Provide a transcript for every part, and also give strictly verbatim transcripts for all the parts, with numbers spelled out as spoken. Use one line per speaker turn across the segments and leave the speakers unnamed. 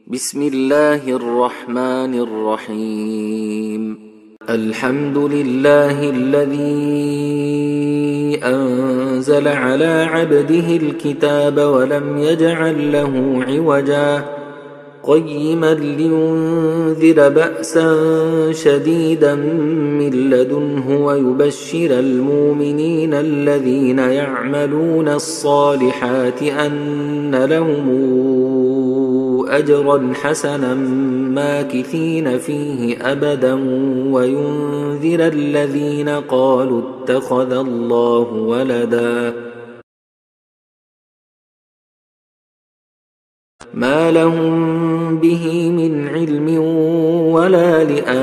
بسم الله الرحمن الرحيم. الحمد لله الذي أنزل على عبده الكتاب ولم يجعل له عوجا قيما لينذر بأسا شديدا من لدنه ويبشر المؤمنين الذين يعملون الصالحات أن لهم أجرا حسنا ماكثين فيه أبدا وينذر الذين قالوا اتخذ الله ولدا ما لهم به من علم ولا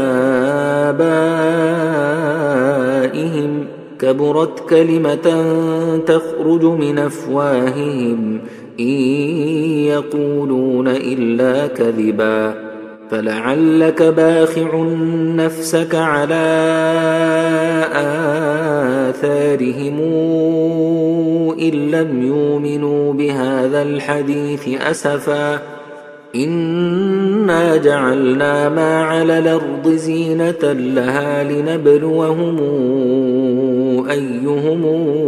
لآبائهم كبرت كلمة تخرج من أفواههم إن يقولون إلا كذبا فلعلك باخع نفسك على آثارهم إن لم يؤمنوا بهذا الحديث أسفا إنا جعلنا ما على الأرض زينة لها لنبلوهم أيهم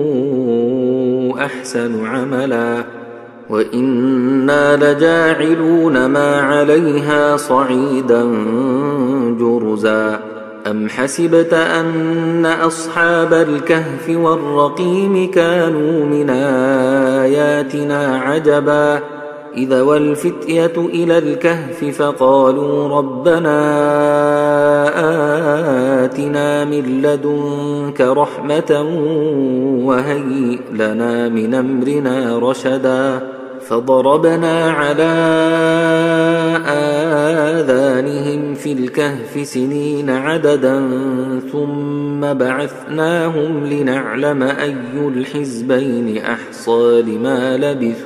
أحسن عملا وإنا لجاعلون ما عليها صعيدا جرزا أم حسبت أن أصحاب الكهف والرقيم كانوا من آياتنا عجبا إذا والفتية إلى الكهف فقالوا ربنا آتنا من لدنك رحمة وهيئ لنا من أمرنا رشدا فضربنا على آذانهم في الكهف سنين عددا ثم بعثناهم لنعلم أي الحزبين أحصى لما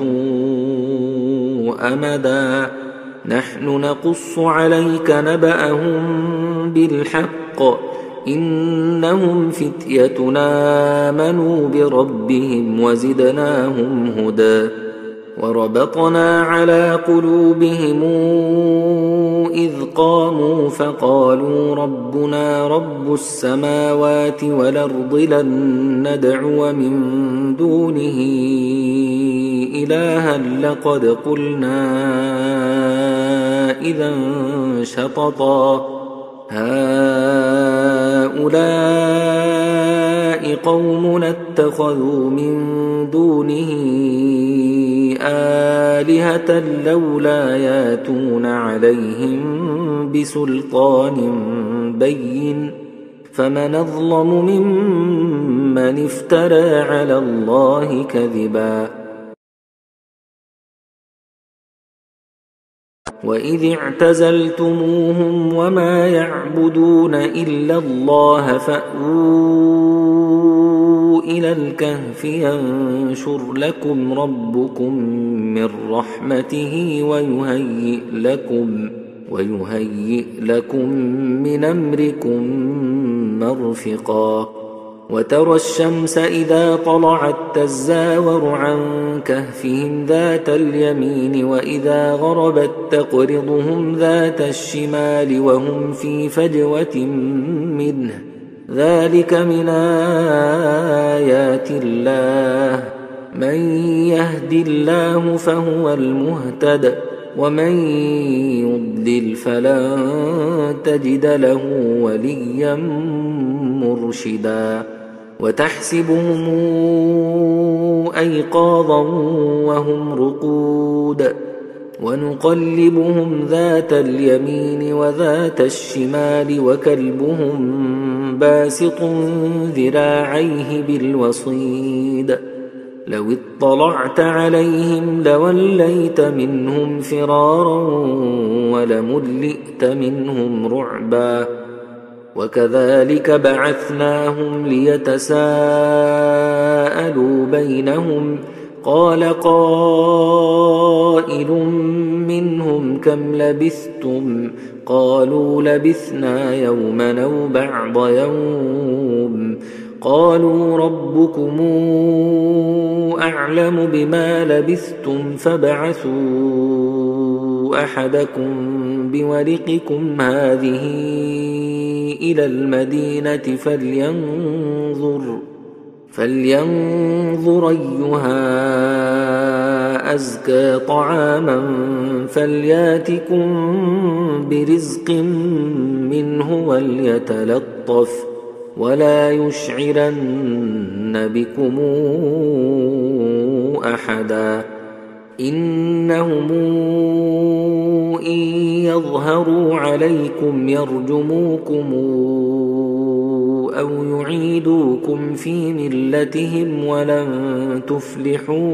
لبثوا أمدا نحن نقص عليك نبأهم بالحق إنهم فتيتنا آمنوا بربهم وزدناهم هدى وربطنا على قلوبهم إذ قاموا فقالوا ربنا رب السماوات والأرض لن ندعو من دونه إلها لقد قلنا إذا شططا هؤلاء قومنا اتخذوا من دونه آلهة لولا ياتون عليهم بسلطان بين فمن أظلم ممن افترى على الله كذبا وإذ اعتزلتموهم وما يعبدون إلا الله فأووا إلى الكهف ينشر لكم ربكم من رحمته ويهيئ لكم ويهيئ لكم من أمركم مرفقا وترى الشمس إذا طلعت تزاور عن كهفهم ذات اليمين وإذا غربت تقرضهم ذات الشمال وهم في فجوة منه ذلك من آيات الله من يهد الله فهو المهتد ومن يضلل فلن تجد له وليا مرشدا وتحسبهم أيقاظا وهم رقود ونقلبهم ذات اليمين وذات الشمال وكلبهم باسط ذراعيه بالوصيد لو اطلعت عليهم لوليت منهم فرارا ولملئت منهم رعبا وكذلك بعثناهم ليتساءلوا بينهم قال قائل منهم كم لبثتم قالوا لبثنا يوما أو بعض يوم قالوا ربكم أعلم بما لبثتم فابعثوا أحدكم بورقكم هذه إلى المدينة فلينظر فلينظر أيها أزكى طعاما فلياتكم برزق منه وليتلطف ولا يشعرن بكم أحدا إنهم إن يظهروا عليكم يرجموكم أو يعيدوكم في ملتهم ولن تفلحوا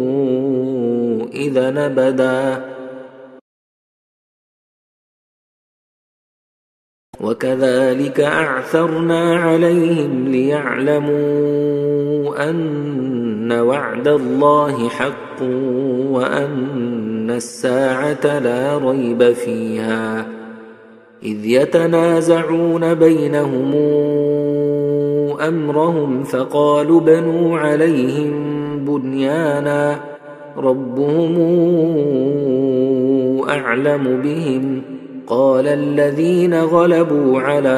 إذا أبدا وكذلك أعثرنا عليهم ليعلموا أن وعد الله حق وأن الساعة لا ريب فيها إذ يتنازعون بينهم أمرهم فقالوا بنوا عليهم بنيانا ربهم أعلم بهم قال الذين غلبوا على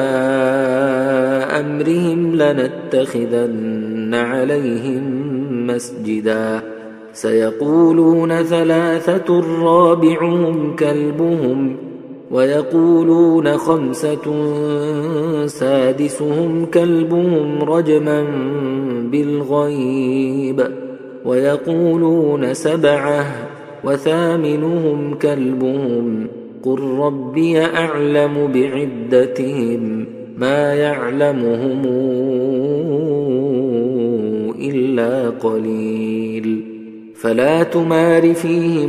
أمرهم لنتخذن عليهم مسجدا سيقولون ثلاثة رابعهم كلبهم ويقولون خمسة سادسهم كلبهم رجما بالغيب ويقولون سبعة وثامنهم كلبهم قل ربي أعلم بعدتهم ما يعلمهم إلا قليل فلا تمار فيهم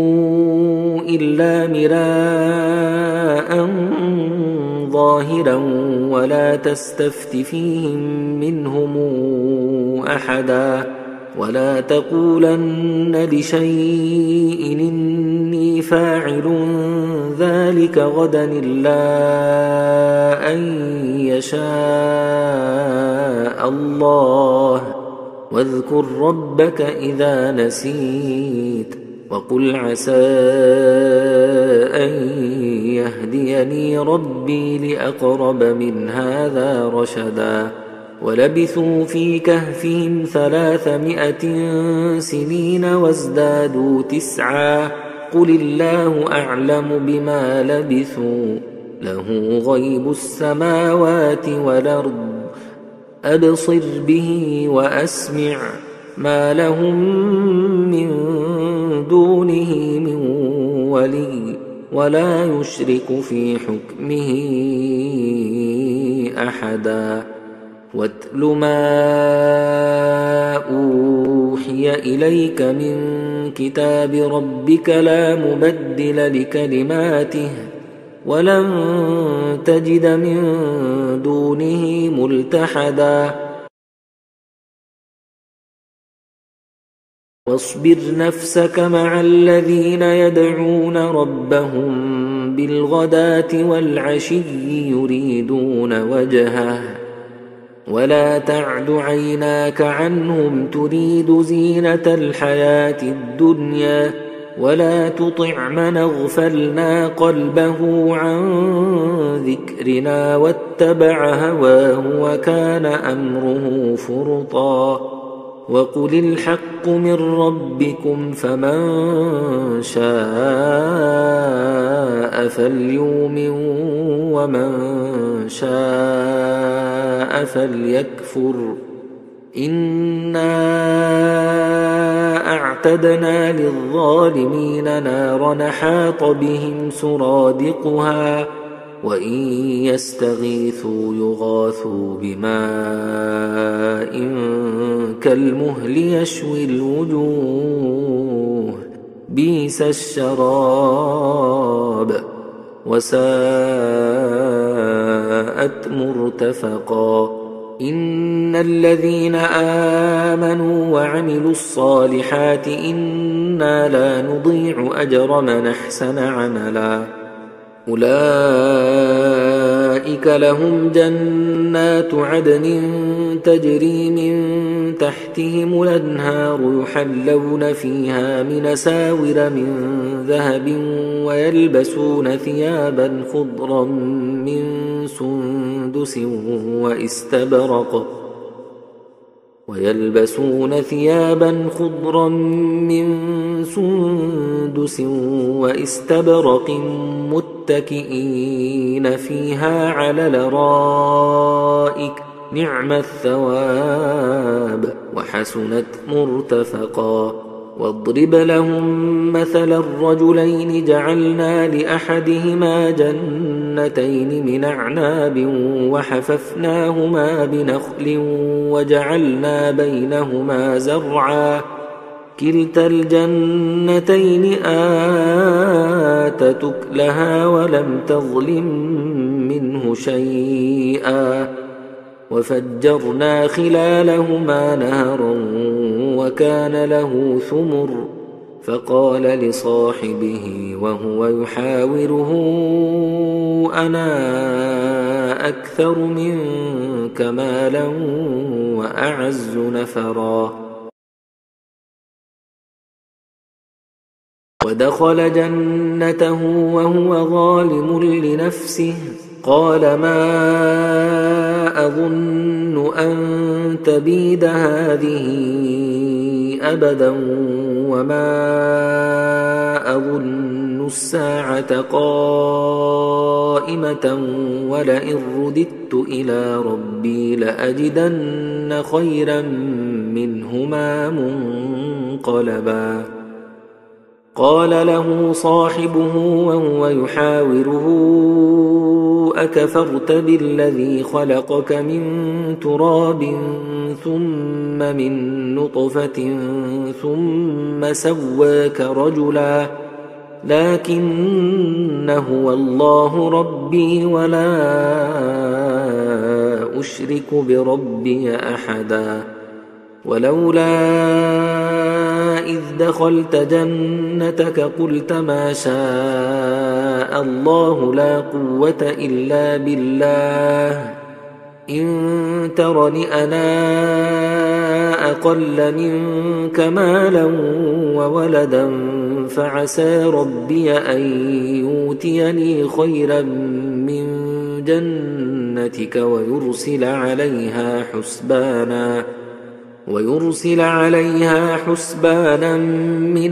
إلا مراء ظاهرا ولا تستفت فيهم منهم أحدا ولا تقولن لشيء إني فاعل ذلك غدا إلا أن يشاء الله واذكر ربك إذا نسيت وقل عسى أن يهديني ربي لأقرب من هذا رشدا ولبثوا في كهفهم ثلاثمائة سنين وازدادوا تسعا قل الله أعلم بما لبثوا له غيب السماوات والأرض أبصر به وأسمع ما لهم من دونه من ولي ولا يشرك في حكمه أحدا واتل ما أوحي إليك من كتاب ربك لا مبدل لكلماته ولن تجد من دونه ملتحدا واصبر نفسك مع الذين يدعون ربهم بالغداة والعشي يريدون وجهه ولا تعد عيناك عنهم تريد زينة الحياة الدنيا ولا تطع من اغفلنا قلبه عن ذكرنا واتبع هواه وكان أمره فرطا وقل الحق من ربكم فمن شاء فليؤمن ومن شاء فليكفر إنا أعتدنا للظالمين نارا حاط بهم سرادقها وإن يستغيثوا يغاثوا بماء كالمهل يشوي الوجوه بئس الشراب وساءت مرتفقا إن الذين آمنوا وعملوا الصالحات إنا لا نضيع أجر من أحسن عملا أولئك لهم جنات جنات عدن تجري من تحتهم الأنهار يحلون فيها من أساور من ذهب ويلبسون ثيابا خضرا من سندس واستبرق ويلبسون ثيابا خضرا من سندس واستبرق متكئين فيها على الأرائك نعم الثواب وحسنت مرتفقا. واضرب لهم مثل الرجلين جعلنا لأحدهما جنتين من أعناب وحففناهما بنخل وجعلنا بينهما زرعا كلتا الجنتين آتت أكلها ولم تظلم منه شيئا وفجرنا خلالهما نهرا وكان له ثمر فقال لصاحبه وهو يحاوره أنا أكثر منك مالا وأعز نفرا. ودخل جنته وهو ظالم لنفسه قال ما أظن أن تبيد هذه أبدا وما أظن الساعة قائمة ولئن رددت إلى ربي لأجدن خيرا منهما منقلبا. قال له صاحبه وهو يحاوره أكفرت بالذي خلقك من تراب ثم من نطفة ثم سواك رجلا لكن هو الله ربي ولا أشرك بربي أحدا. ولولا إذ دخلت جنتك قلت ما شاء الله لا قوة إلا بالله إن ترني أنا أقل منك مالا وولدا فعسى ربي أن يؤتيني خيرا من جنتك ويرسل عليها حسبانا ويرسل عليها حسبانا من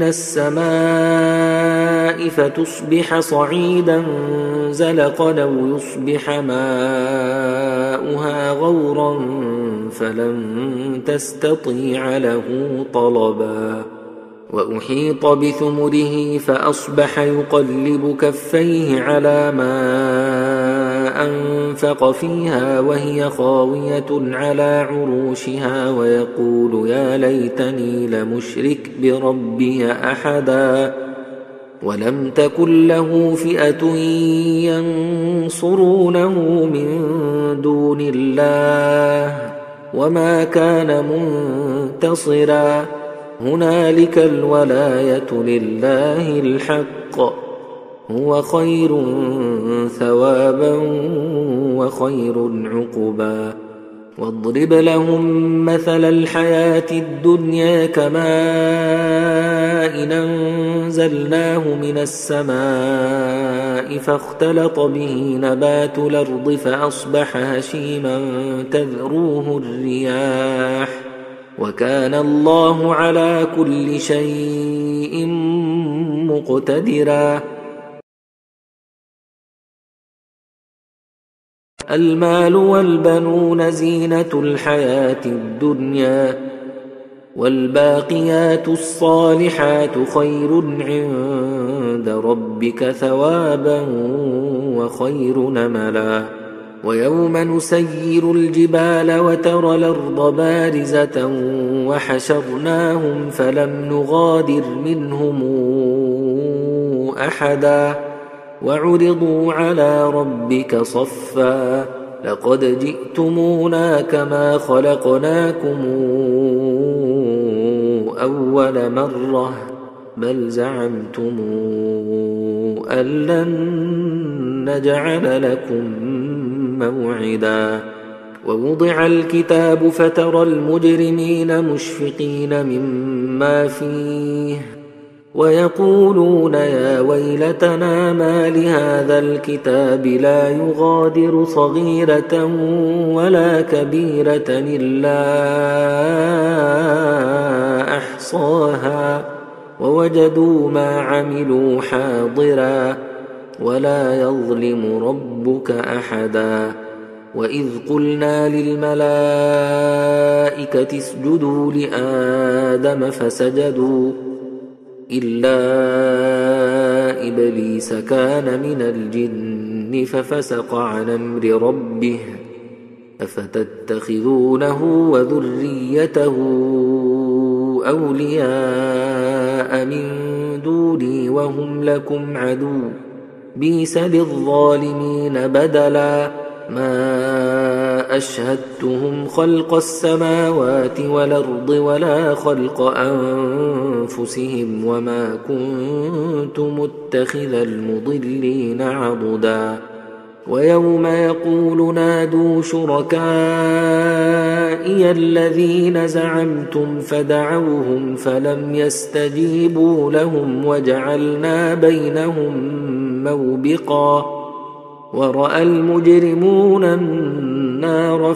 السماء فتصبح صعيدا زلقا أو يصبح ماؤها غورا فلن تستطيع له طلبا. وأحيط بثمره فأصبح يقلب كفيه على ما أنفق فيها وهي خاوية على عروشها ويقول يا ليتني لمشرك بربي أحدا. ولم تكن له فئة ينصرونه من دون الله وما كان منتصرا. هنالك الولاية لله الحق هو خير ثوابا وخير عقبا. واضرب لهم مثل الحياة الدنيا كماء أنزلناه من السماء فاختلط به نبات الأرض فأصبح هشيما تذروه الرياح وكان الله على كل شيء مقتدرا. المال والبنون زينة الحياة الدنيا والباقيات الصالحات خير عند ربك ثوابا وخير نملا. ويوم نسير الجبال وترى الأرض بارزة وحشرناهم فلم نغادر منهم أحدا وعرضوا على ربك صفا لقد جئتمونا كما خلقناكم أول مرة بل زعمتم أن لن نجعل لكم موعدا. ووضع الكتاب فترى المجرمين مشفقين مما فيه ويقولون يا ويلتنا ما لهذا الكتاب لا يغادر صغيرة ولا كبيرة إلا أحصاها ووجدوا ما عملوا حاضرا ولا يظلم ربك أحدا. وإذ قلنا للملائكة اسجدوا لآدم فسجدوا إلا إبليس كان من الجن ففسق عن أمر ربه أفتتخذونه وذريته أولياء من دوني وهم لكم عدو بئس للظالمين بدلا. ما أشهدتهم خلق السماوات والأرض ولا خلق أنفسهم وما كنت متخذ المضلين عضدا. ويوم يقول نادوا شركائي الذين زعمتم فدعوهم فلم يستجيبوا لهم وجعلنا بينهم موبقا. ورأى المجرمون النار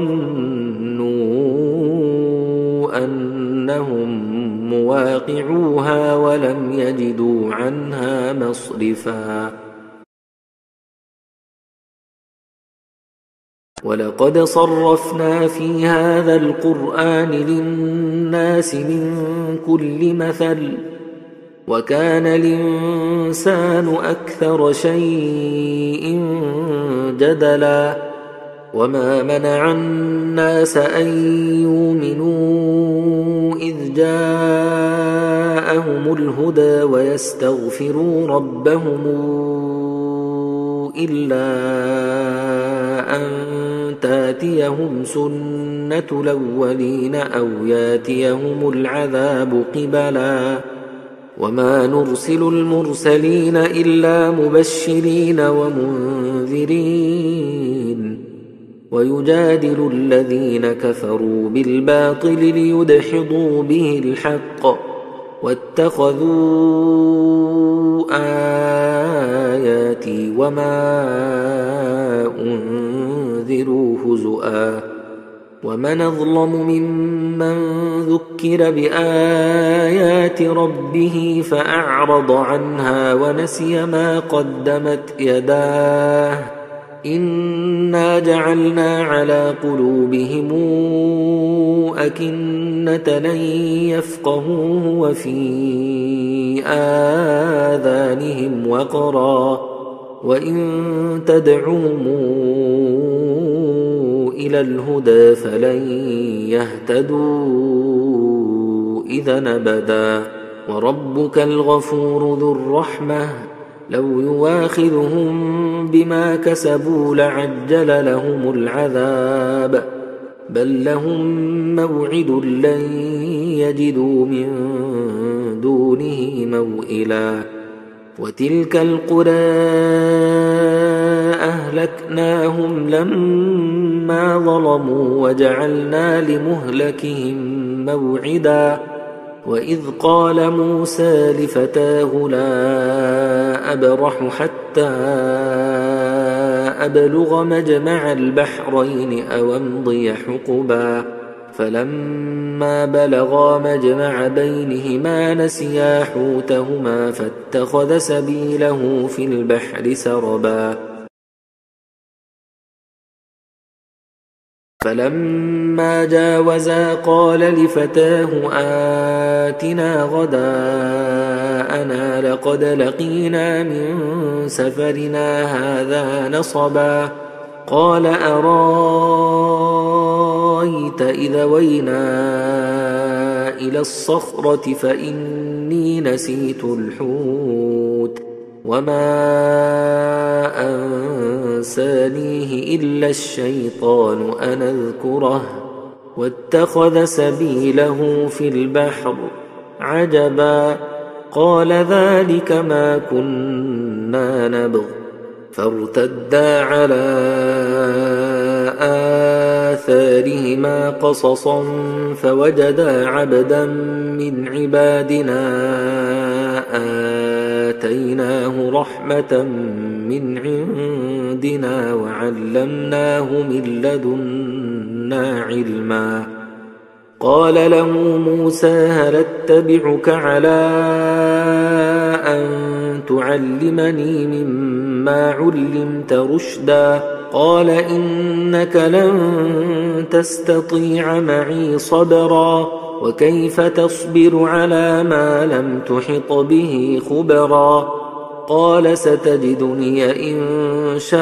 فظنوا أنهم مواقعوها ولم يجدوا عنها مصرفا. ولقد صرفنا في هذا القرآن للناس من كل مثل وكان الإنسان أكثر شيء جدلا. وما منع الناس أن يؤمنوا إذ جاءهم الهدى ويستغفروا ربهم إلا أن تاتيهم سنة الأولين أو ياتيهم العذاب قبلا. وما نرسل المرسلين إلا مبشرين ومنذرين ويجادل الذين كفروا بالباطل ليدحضوا به الحق واتخذوا آياتي وما أنذروا هزؤا. ومن أظلم ممن ذكر بآيات ربه فأعرض عنها ونسي ما قدمت يداه إنا جعلنا على قلوبهم أكنة أن يفقهوه وفي آذانهم وقرا وإن تدعوهم إلى الهدى فلن يهتدوا إذا أبدا. وربك الغفور ذو الرحمة لو يواخذهم بما كسبوا لعجل لهم العذاب بل لهم موعد لن يجدوا من دونه موئلا. وتلك القرى أهلكناهم لما ظلموا وجعلنا لمهلكهم موعدا. وإذ قال موسى لفتاه لا أبرح حتى أبلغ مجمع البحرين أو أمضي حقبا فلما بلغا مجمع بينهما نسيا حوتهما فاتخذ سبيله في البحر سربا. فلما جاوزا قال لفتاه آتنا غداءنا لقد لقينا من سفرنا هذا نصبا. قال أرايت إذا وينا إلى الصخرة فإني نسيت الحوت وما أنسانيه إلا الشيطان أن أذكره واتخذ سبيله في البحر عجبا. قال ذلك ما كنا نبغ فارتدا على آثارهما قصصا فوجدا عبدا من عبادنا آتيناه رحمة من عندنا وعلمناه من لدنا علما. قال له موسى هل اتبعك على أن تعلمني مما علمت رشدا؟ قال إنك لن تستطيع معي صبرا وكيف تصبر على ما لم تحط به خبرا؟ قال ستجدني إن شاء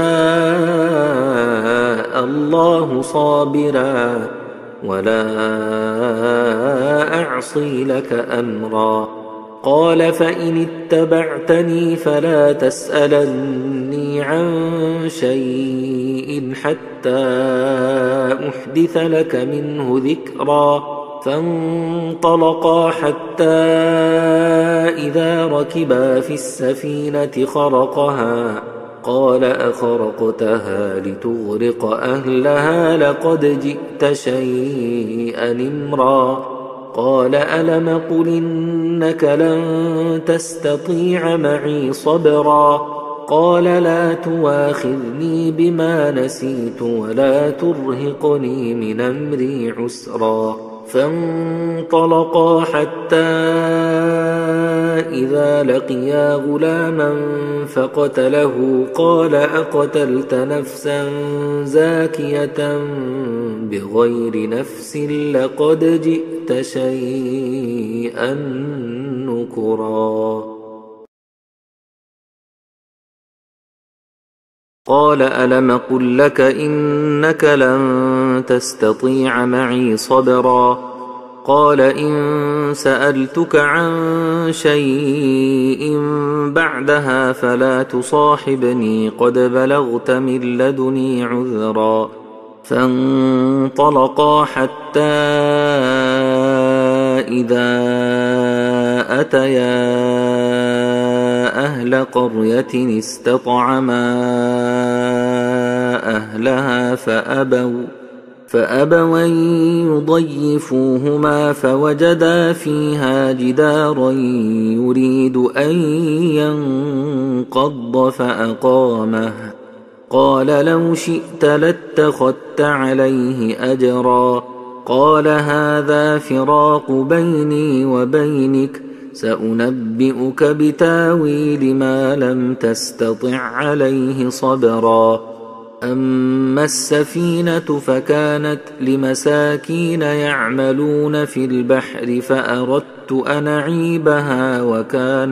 الله صابرا ولا أعصي لك أمرا. قال فإن اتبعتني فلا تسألني عن شيء حتى أحدث لك منه ذكرا. فانطلقا حتى إذا ركبا في السفينة خرقها قال أخرقتها لتغرق أهلها لقد جئت شيئا إمرا. قال ألم قل إنك لن تستطيع معي صبرا؟ قال لا تواخذني بما نسيت ولا ترهقني من أمري عسرا. فانطلقا حتى إذا لقيا غلاما فقتله قال أقتلت نفسا زاكية بغير نفس لقد جئت شيئا نكرا. قال ألم قل لك إنك لن تستطيع معي صبرا؟ قال إن سألتك عن شيء بعدها فلا تصاحبني قد بلغت من لدني عذرا. فانطلقا حتى إذا أتيا أهل قرية استطعما أهلها فأبوا فأبوا أن يضيفوهما فوجدا فيها جدارا يريد أن ينقض فأقامه. قال لو شئت لاتخذت عليه أجرا. قال هذا فراق بيني وبينك سأنبئك بتاويل ما لم تستطع عليه صبرا. أما السفينة فكانت لمساكين يعملون في البحر فأردت أن أعيبها وكان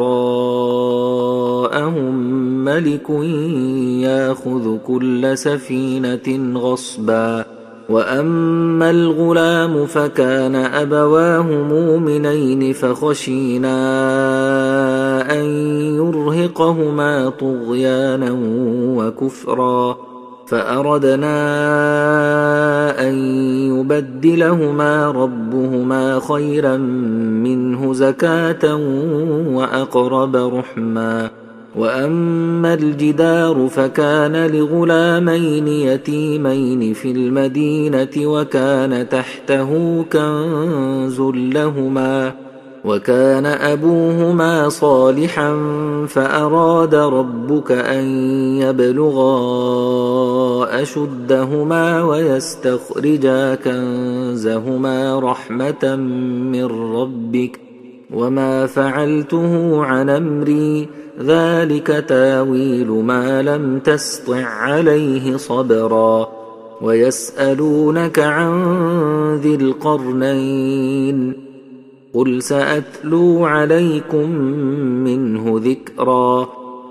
وراءهم ملك يأخذ كل سفينة غصبا. وأما الغلام فكان أبواه مؤمنين فخشينا أن يرهقهما طغيانا وكفرا فأردنا أن يبدلهما ربهما خيرا منه زكاة وأقرب رحما. وأما الجدار فكان لغلامين يتيمين في المدينة وكان تحته كنز لهما وكان أبوهما صالحا فأراد ربك أن يبلغا أشدهما ويستخرجا كنزهما رحمة من ربك وما فعلته عن أمري ذلك تاويل ما لم تسطع عليه صبرا. ويسألونك عن ذي القرنين قل سأتلو عليكم منه ذكرا.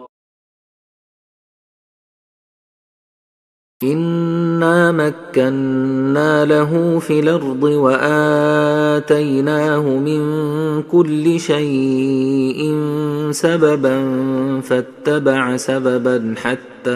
إنا مكنا له في الأرض وآتيناه من كل شيء سببا فاتبع سببا حتى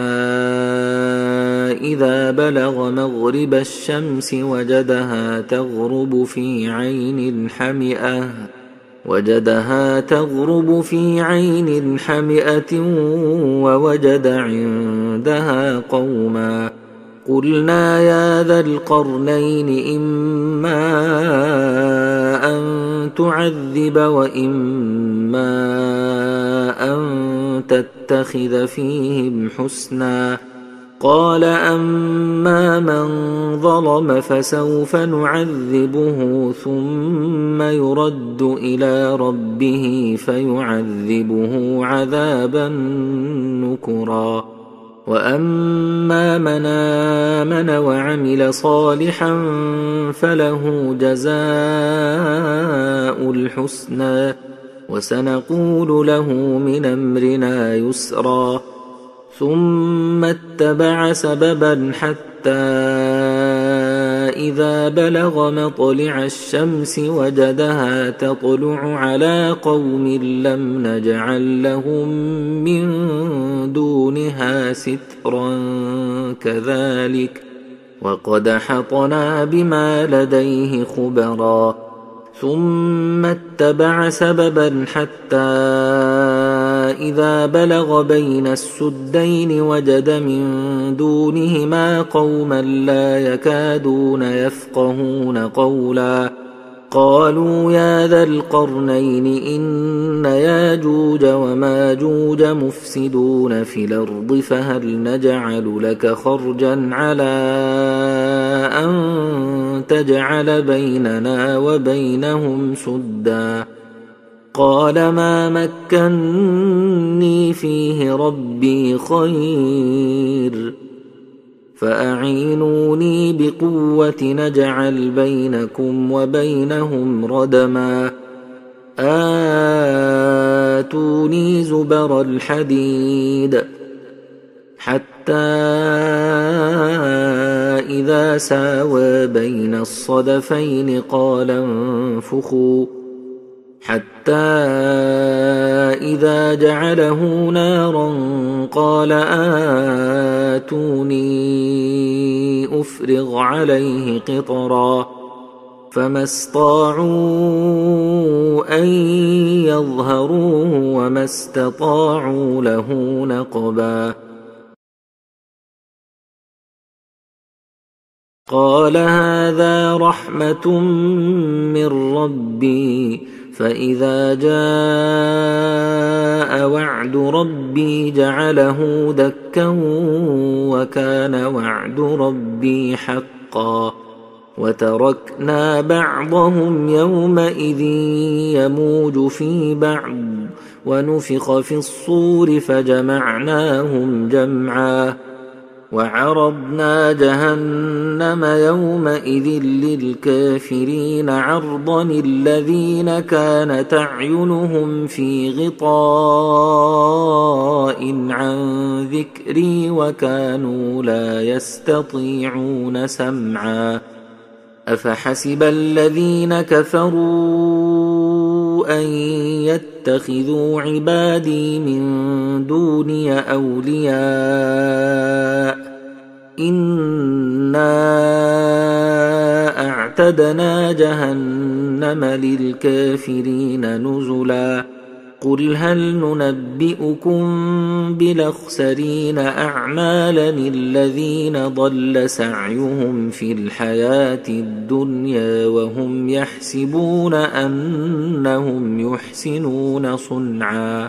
إذا بلغ مغرب الشمس وجدها تغرب في عين حمئة وجدها تغرب في عين حمئة ووجد عندها قوما قلنا يا ذا القرنين إما أن تعذب وإما أن تتخذ فيهم حسنا قال أما من ظلم فسوف نعذبه ثم يرد إلى ربه فيعذبه عذابا نكرا وأما من آمن وعمل صالحا فله جزاء الحسنى وسنقول له من أمرنا يسرا ثم اتبع سببا حتى إذا بلغ مطلع الشمس وجدها تطلع على قوم لم نجعل لهم من دونها سترا كذلك وقد حطنا بما لديه خبرا ثم اتبع سببا حتى إذا بلغ بين السدين وجد من دونهما قوما لا يكادون يفقهون قولا قالوا يا ذا القرنين إن ياجوج وماجوج مفسدون في الأرض فهل نجعل لك خرجا على أن تجعل بيننا وبينهم سدا قال ما مكنني فيه ربي خير فأعينوني بقوة نجعل بينكم وبينهم ردما آتوني زبر الحديد حتى إذا ساوى بين الصدفين قال انفخوا حتى إذا جعله نارا قال آتوني أفرغ عليه قطرا فما استطاعوا أن يظهروه وما استطاعوا له نقبا قال هذا رحمة من ربي فإذا جاء وعد ربي جعله دكا وكان وعد ربي حقا وتركنا بعضهم يومئذ يموج في بعض ونفخ في الصور فجمعناهم جمعا وعرضنا جهنم يومئذ للكافرين عرضا الذين كانت أعينهم في غطاء عن ذكري وكانوا لا يستطيعون سمعا أفحسب الذين كفروا أن يتخذوا عبادي من دوني أولياء إنا أعتدنا جهنم للكافرين نزلا قل هل ننبئكم بالأخسرين أعمالا الذين ضل سعيهم في الحياة الدنيا وهم يحسبون أنهم يحسنون صنعا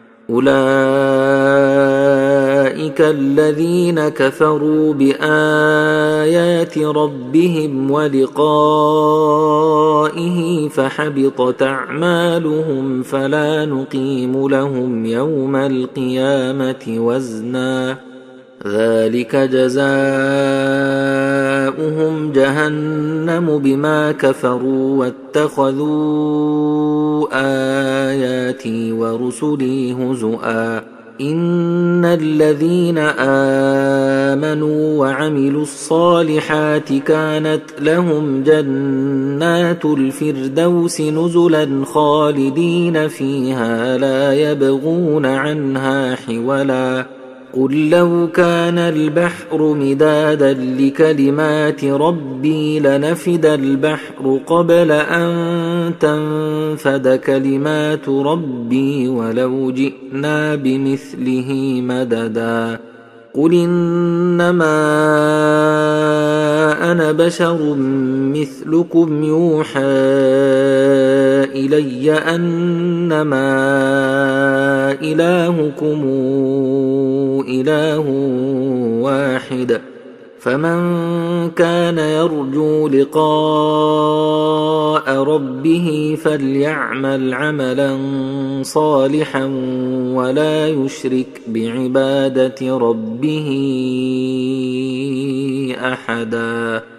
أولئك الذين كفروا بآيات ربهم ولقائه فحبطت أعمالهم فلا نقيم لهم يوم القيامة وزنا ذلك جزاؤهم جهنم بما كفروا واتخذوا آياتي ورسلي هزؤا إن الذين آمنوا وعملوا الصالحات كانت لهم جنات الفردوس نزلا خالدين فيها لا يبغون عنها حولا قل لو كان البحر مدادا لكلمات ربي لنفد البحر قبل أن تنفد كلمات ربي ولو جئنا بمثله مددا قل إنما أنا بشر مثلكم يوحى إلي أنما إلهكم إله واحد فمن كان يرجو لقاء ربه فليعمل عملا صالحا ولا يشرك بعبادة ربه أحدا.